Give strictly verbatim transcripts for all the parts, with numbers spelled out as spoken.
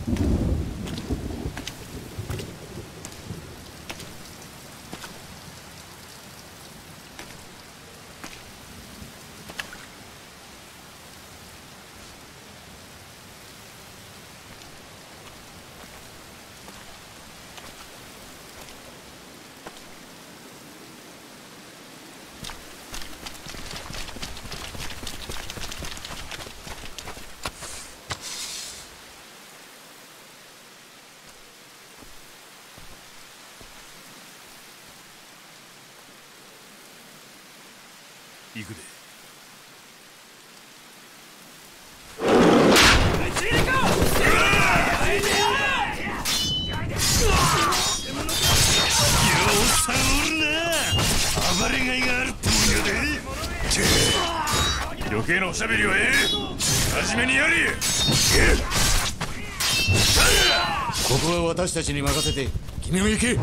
行くで。暴れがいがあるってもんやで。余計なおしゃべりはええ。真面目にやれ。 ここは私たちに任せて君も行け。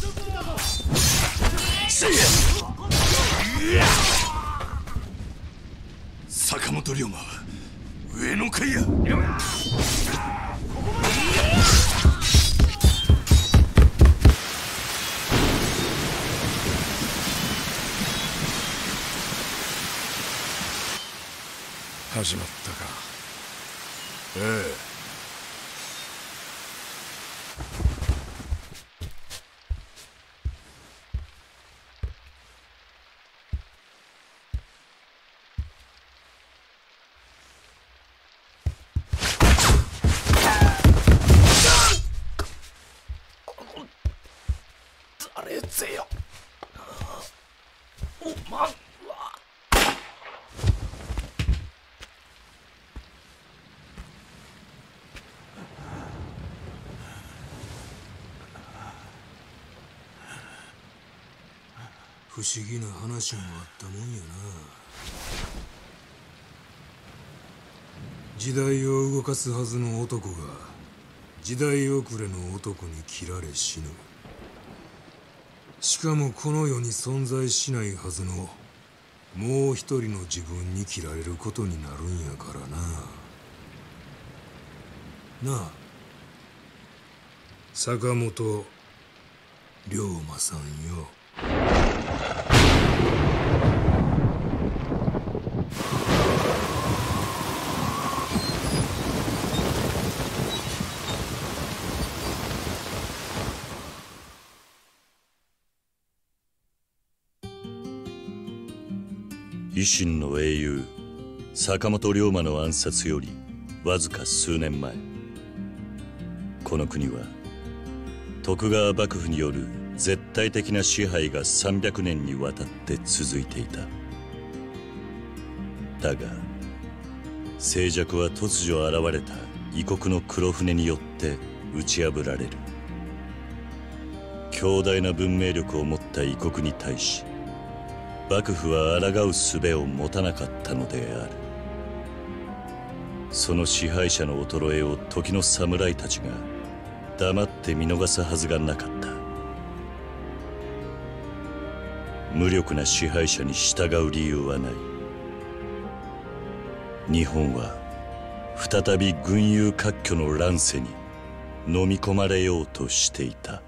坂本龍馬は上の階や。 始まったか。 ええ。 誰ぜよ。おまんは不思議な話もあったもんやな。時代を動かすはずの男が時代遅れの男に切られ死ぬ。しかもこの世に存在しないはずのもう一人の自分に切られることになるんやからな。なあ、坂本龍馬さんよ。 維新の英雄坂本龍馬の暗殺よりわずか数年前、この国は徳川幕府による絶対的な支配がさんびゃくねんにわたって続いていた。だが静寂は突如現れた異国の黒船によって打ち破られる。強大な文明力を持った異国に対し幕府は抗う術を持たなかったのである。その支配者の衰えを時の侍たちが黙って見逃すはずがなかった。無力な支配者に従う理由はない。日本は再び群雄割拠の乱世に飲み込まれようとしていた。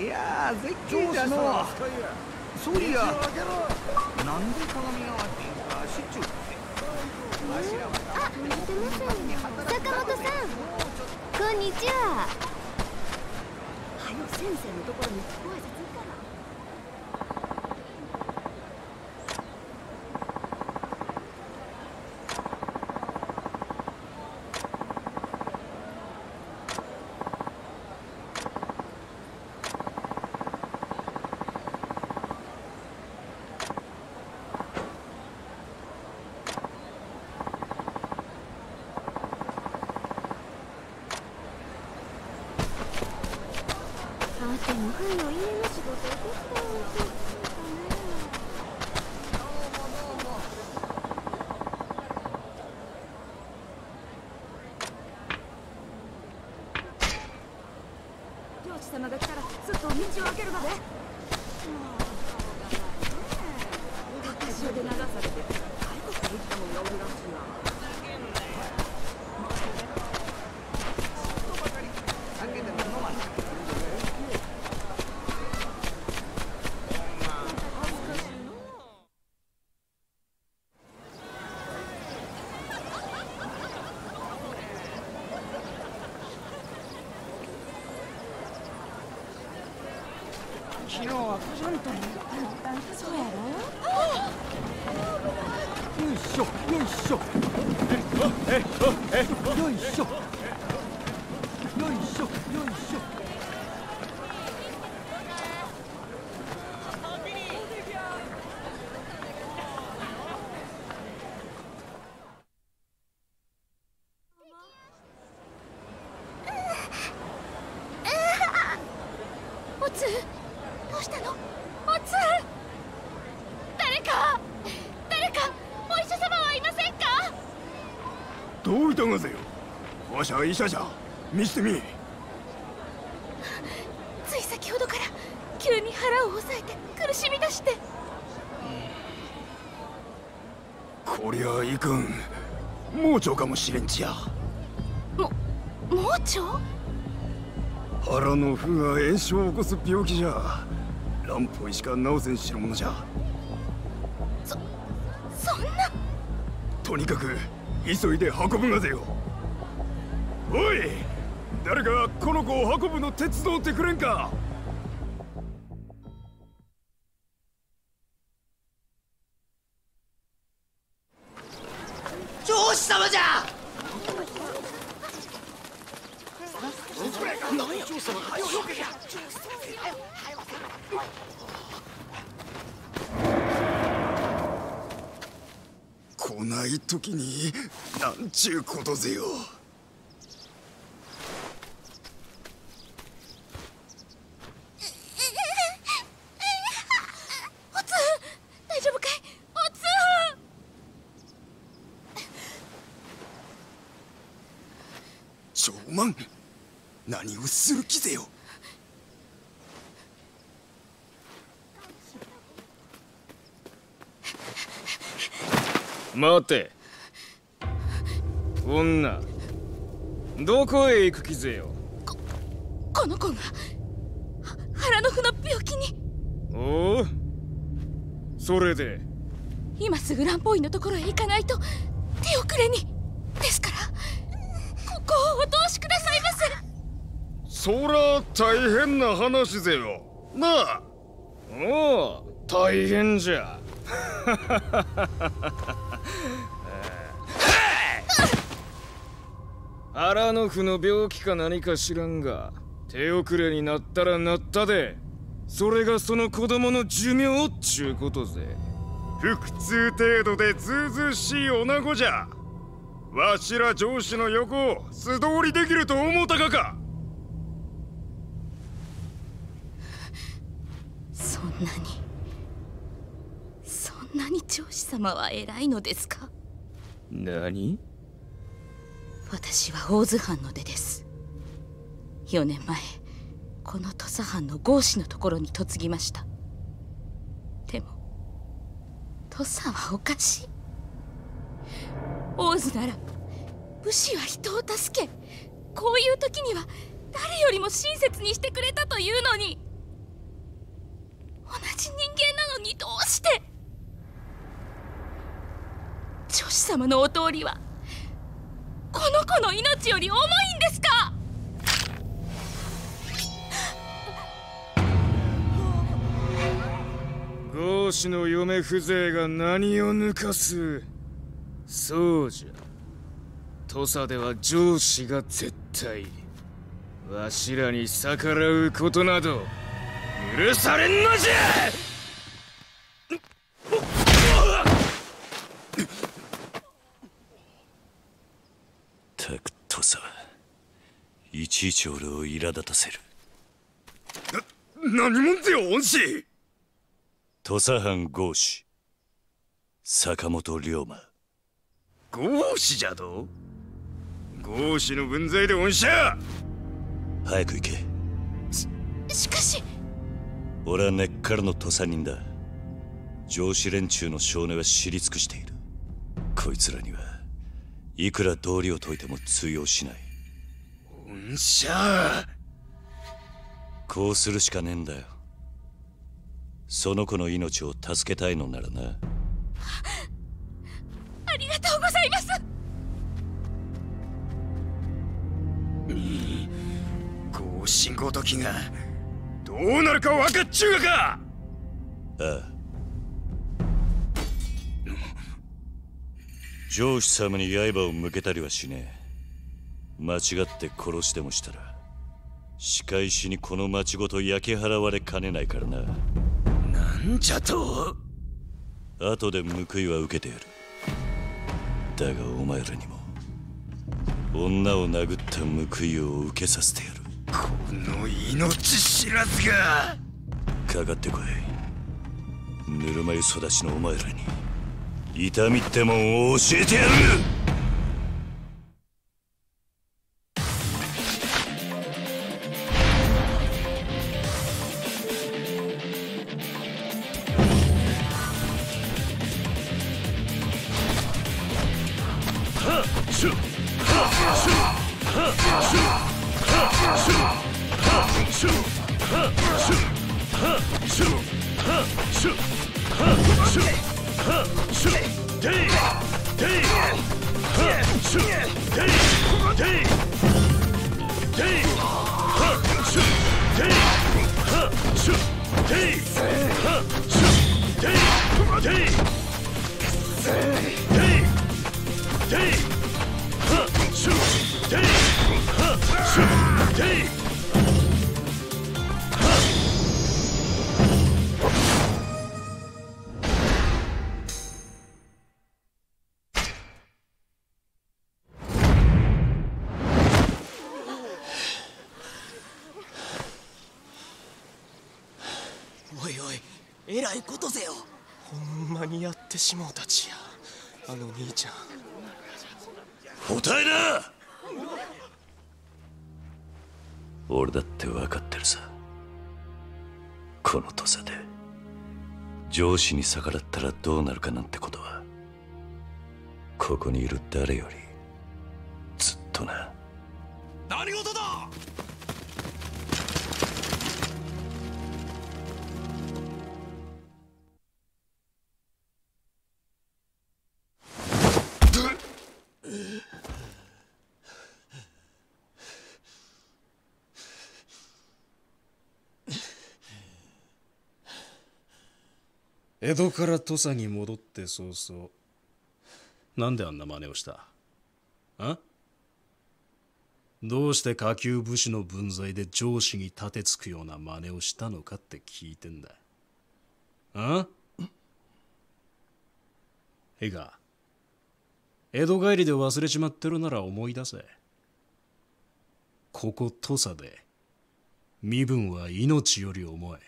いやー絶景じゃのう。そういやなんで鏡が割ってんか知っちゅうって。 あ、見てますよ。坂本さん、こんにちは。はよ先生のところにご挨拶行かな。でもはよ家の仕事を手伝うと漁師様が来たらすっと道を開けるまで。高潮で流されて外国へ行ったもんがおるらしいな。 昨日は小ジャンとそうやろ。 よいしょよいしょえええよいしょよいしょよいしょ。 おつどうしたの？おつ誰か誰かお医者様はいませんか？ どういたがぜよ。わしは医者じゃ。見してみ。 つい先ほどから急に腹を押さえて苦しみ出して。 こりゃいかん。盲腸かもしれんちや。 も盲腸？ 腹の腑が炎症を起こす病気じゃ。乱歩医しか治せん代物じゃ。 そそんな。 とにかく急いで運ぶがぜよ。おい、誰かこの子を運ぶの手伝ってくれんか。 上司様じゃ。 来ない時になんちゅうことぜよ。 おつ大丈夫かい？お長つ万、何をする気ぜよ。 待て、女、どこへ行く気ぜよ。 ここの子が腹の腑の病気に。 おお、それで今すぐ蘭方医のところへ行かないと手遅れに。ですからここをお通しくださいませ。 そら大変な話ぜよなあ。おお、大変じゃ。腹の腑の病気か何か知らんが、手遅れになったらなったで、それがその子供の寿命っちゅうことぜ。腹痛程度でずうずうしい女子じゃ。わしら上司の横を素通りできると思うたかか。 そんなにそんなに上司様は偉いのですか？ 何？ 私は大津藩の出です。よねんまえこの土佐藩の郷士のところに嫁ぎました。でも土佐はおかしい。大津なら武士は人を助け、こういう時には誰よりも親切にしてくれたというのに。 同じ人間なのにどうして。女子様のお通りはこの子の命より重いんですか。 豪子の嫁風情が何を抜かす。そうじゃ、土佐では上司が絶対わしらに逆らうことなど許されんのじゃ。 たく土佐はいちいち俺を苛立たせる。 な、何者ぜよ恩師。 土佐藩豪子坂本龍馬。 豪子じゃと。豪子の分際で恩赦。 早く行け。 し、しかし俺は根っからの土佐人だ。上司連中の性根は知り尽くしている。こいつらにはいくら道理を解いても通用しない。 恩赦。 こうするしかねえんだよ。その子の命を助けたいのならな。 ありがとうございます。 豪信ごときがどうなるか分かっちゅうがか。 ああ。上司様に刃を向けたりはしねえ。間違って殺してもしたら仕返しにこの町ごと焼き払われかねないからな。 なんじゃと。 後で報いは受けてやる。だがお前らにも女を殴った報いを受けさせてやる。 この命知らずが。 かかってこい。ぬるま湯育ちのお前らに痛みってもんを教えてやる。 おいおい、えらいことぜよ。ほんまにやってしもうたちや、あの兄ちゃん。 答えな。俺だって分かってるさ。この土佐で上司に逆らったらどうなるかなんてことはここにいる誰よりずっとな。 何事だ。 江戸から土佐に戻って早々、なんであんな真似をした？あ？どうして下級武士の分際で上司に立てつくような真似をしたのかって聞いてんだ。あ？いいか、江戸帰りで忘れちまってるなら思い出せ。ここ土佐で身分は命より重い。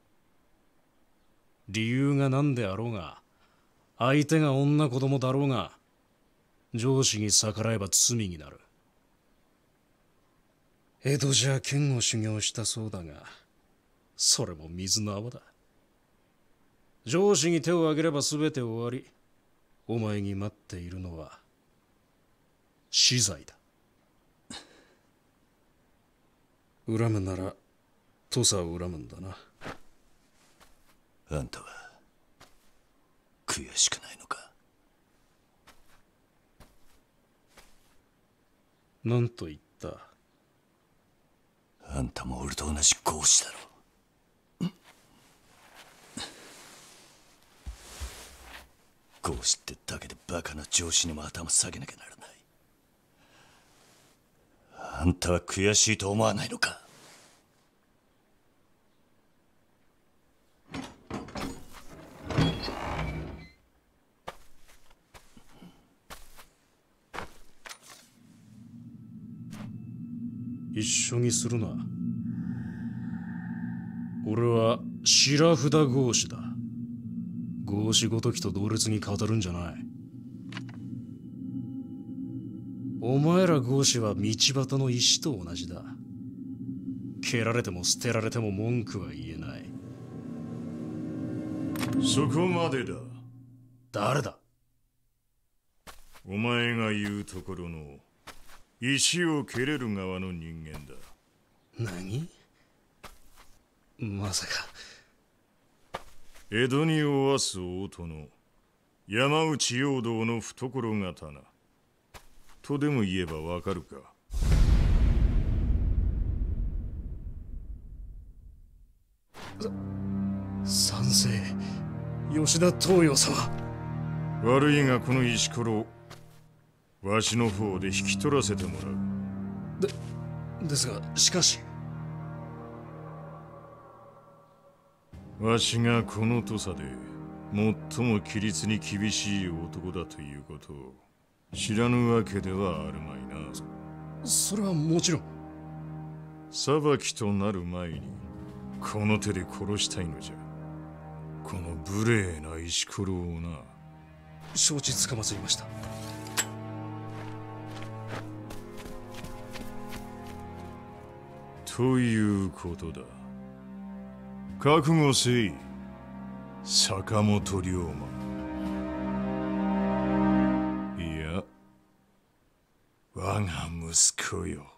理由が何であろうが、相手が女子供だろうが、上司に逆らえば罪になる。江戸じゃ剣を修行したそうだが、それも水の泡だ。上司に手を挙げれば全て終わり、お前に待っているのは死罪だ。恨むなら土佐を恨むんだな。 あんたは悔しくないのか？ 何と言った？ あんたも俺と同じ合子だろ。合子ってだけでバカな上司にも頭下げなきゃならない。あんたは悔しいと思わないのか？ 一緒にするな。俺は白札合子だ。合子ごときと同列に語るんじゃない。お前ら合子は道端の石と同じだ。蹴られても捨てられても文句は言えない。 そこまでだ。 誰だ？ お前が言うところの石を蹴れる側の人間だ。 何？まさか。 江戸におわす大殿山内陽道の懐刀とでも言えばわかるか？ さ三世吉田東洋様。 悪いがこの石ころわしの方で引き取らせてもらう。 でですがしかしわしがこの土佐で最も規律に厳しい男だということを知らぬわけではあるまいな。 それはもちろん。 裁きとなる前にこの手で殺したいのじゃ。この無礼な石ころをな。 承知つかまつりました。 ということだ。覚悟せい、坂本龍馬。いや、我が息子よ。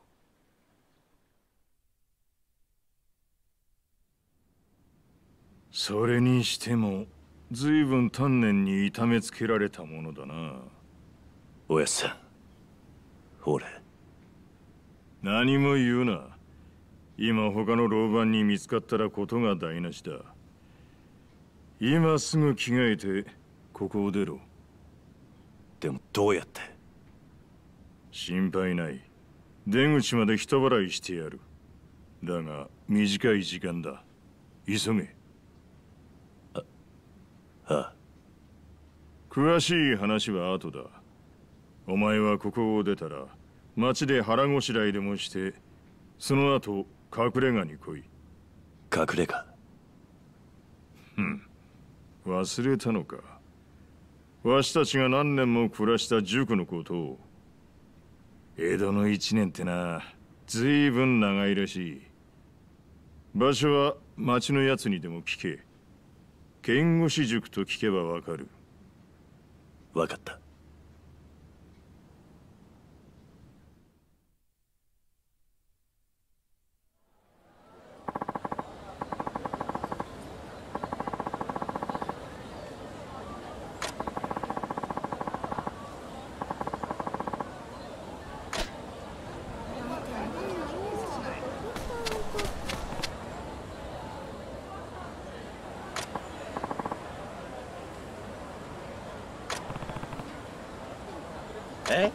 それにしても随分丹念に痛めつけられたものだな。 おやっさん、俺何も言うな。今他の牢番に見つかったらことが台無しだ。今すぐ着替えてここを出ろ。 でもどうやって？ 心配ない。出口まで人払いしてやる。だが短い時間だ。急げ。 ああ。 詳しい話は後だ。お前はここを出たら町で腹ごしらえでもしてその後隠れ家に来い。 隠れ家？ ふん、忘れたのか。わしたちが何年も暮らした塾のことを。江戸の一年ってな、ずいぶん長いらしい。場所は町のやつにでも聞け。剣護士塾と聞けばわかる。 わかった。え？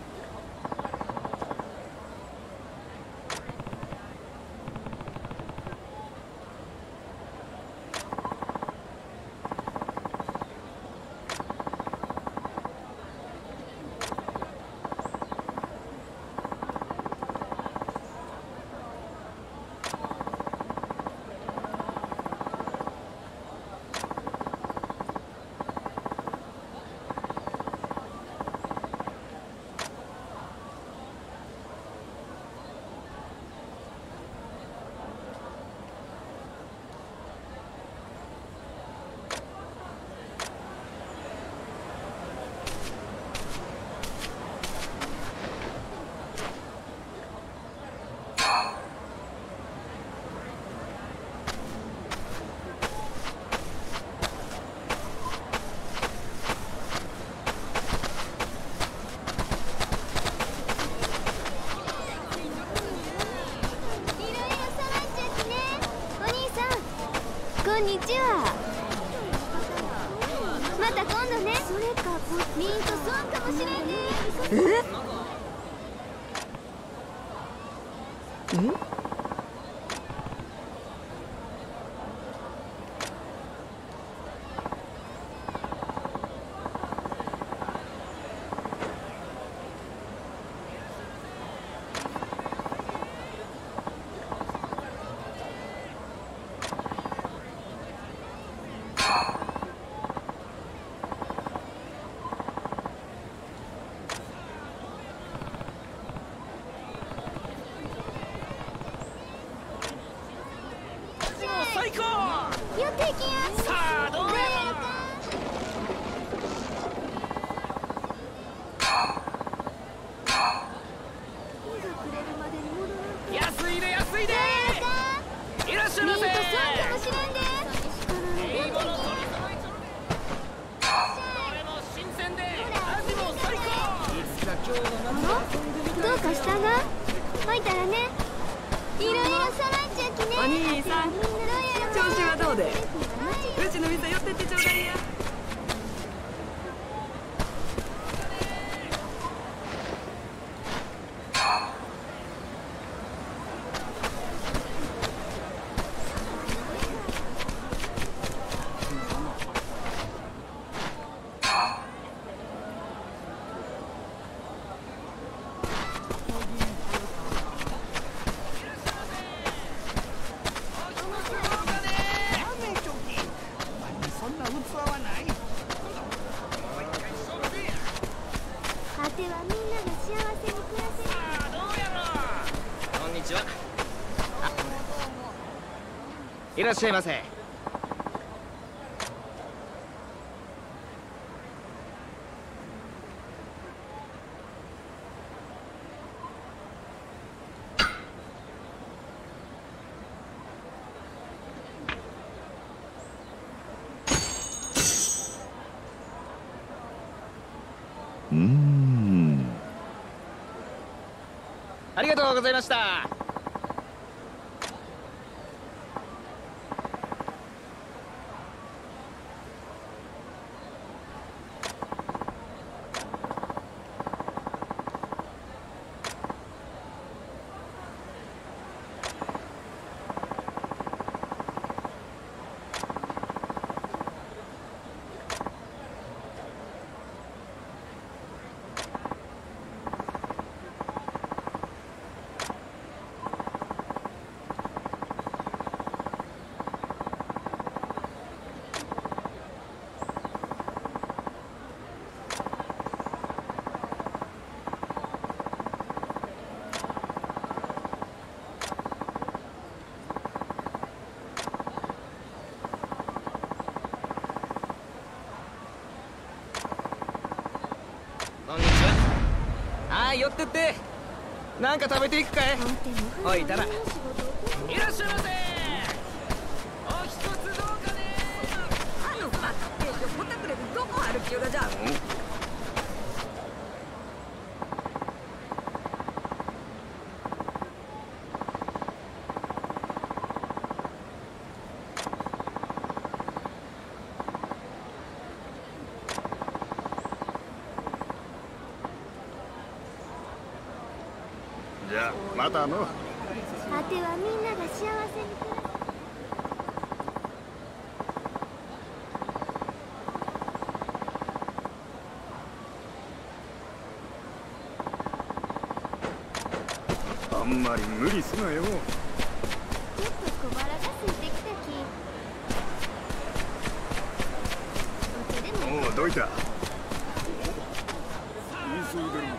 んにちは。また今度ね。それかミント損かもしれんね。え？ん？ いらっしゃいませ。 うーん。 ありがとうございました。寄ってってなんか食べていくかい。おいたらいらっしゃいませ。お一つどうかね。あのバカ亭主ほったくれるどこ歩きよがじゃん。 じゃあまたの。 あてはみんなが幸せに暮らす。 あんまり無理すなよ。 ちょっと小腹が空いてきたき。お茶でも。 おうどいた。急いでるの。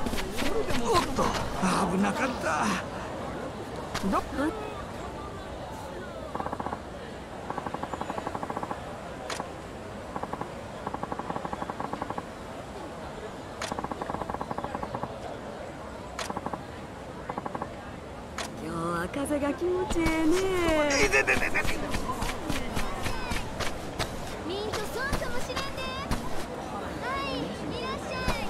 危なかった。ど風が気持ちええね。 ミントそうかもしれんで。はい、いらっしゃい。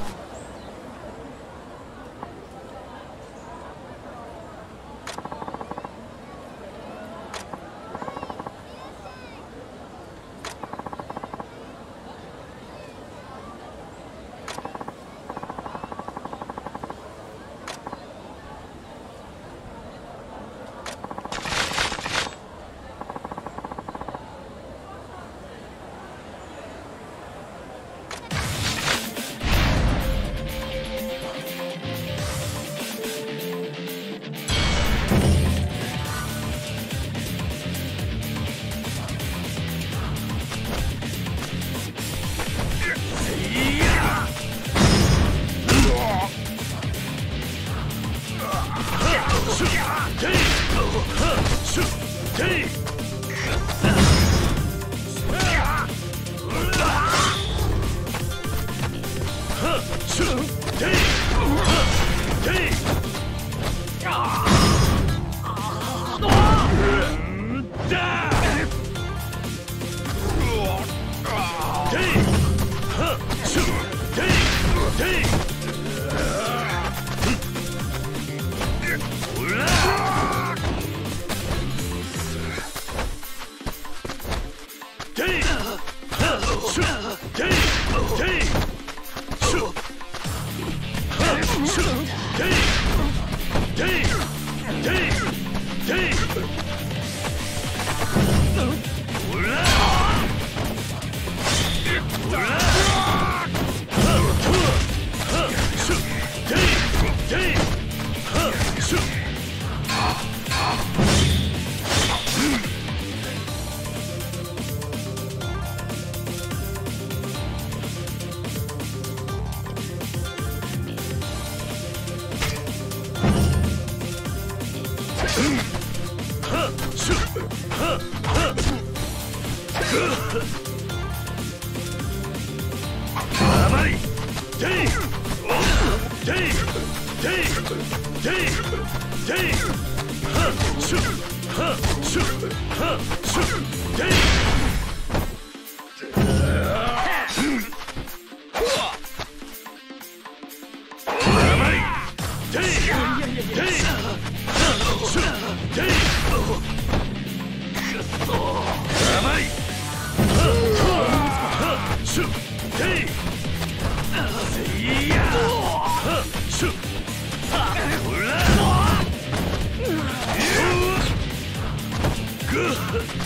Good.